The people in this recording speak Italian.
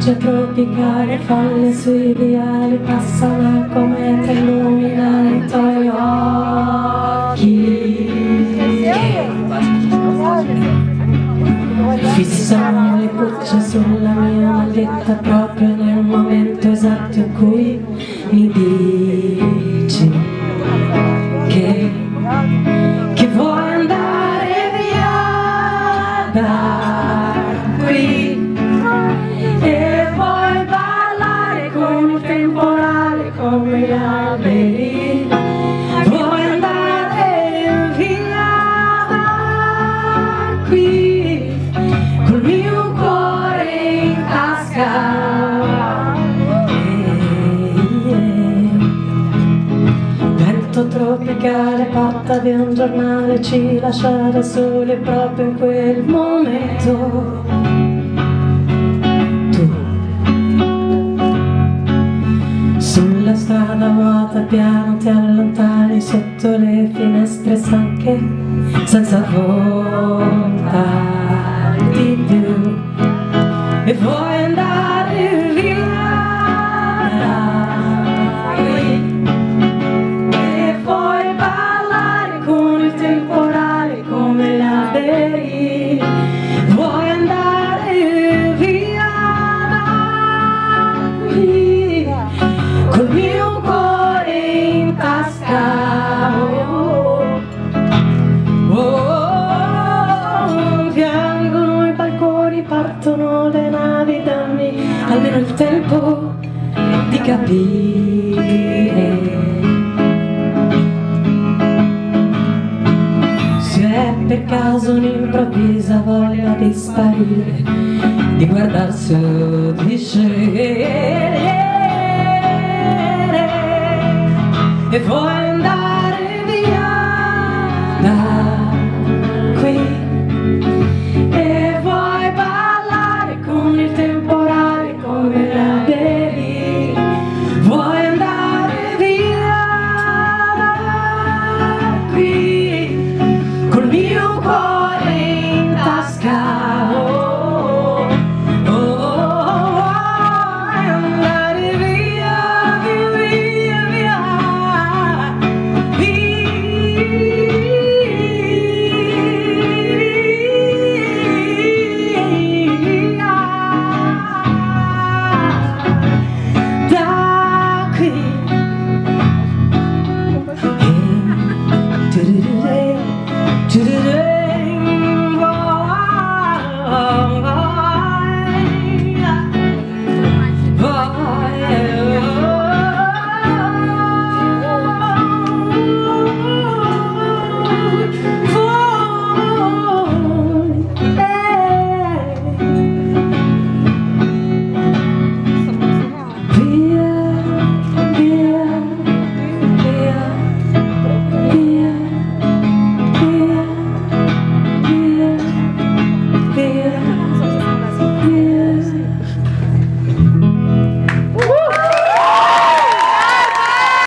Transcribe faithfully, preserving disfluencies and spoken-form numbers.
pioggia tropicale, foglie sui viali passano a cometa, illumina i tuoi occhi. Fissano le gocce sulla mia maglietta proprio nel momento esatto in cui mi dici che, che vuoi andare via da qui e vuoi ballare con il temporale come gli alberi. Vuoi andare via da qui col mio cuore in tasca. Vento tropicale, porta via un giornale, ci lascia da soli proprio in quel momento. Sulla strada vuota piano ti allontani sotto le finestre stanche, senza volontà di più, e vuoi andare via da qui e vuoi ballare con il temporale come gli alberi. Vuoi andare via da qui col mio cuore in tasca. Oh, oh, oh, piangono i balconi, partono le navi, dammi almeno il tempo di capire se è per caso un'improvvisa voglia di sparire, di guardarsi o di scegliere. E vuoi andare via da qui e vuoi ballare con il temporale come gli alberi. Vuoi andare via da qui col mio cuore in tasca. Oh, oh, oh, oh, andare via, via, via. Da qui.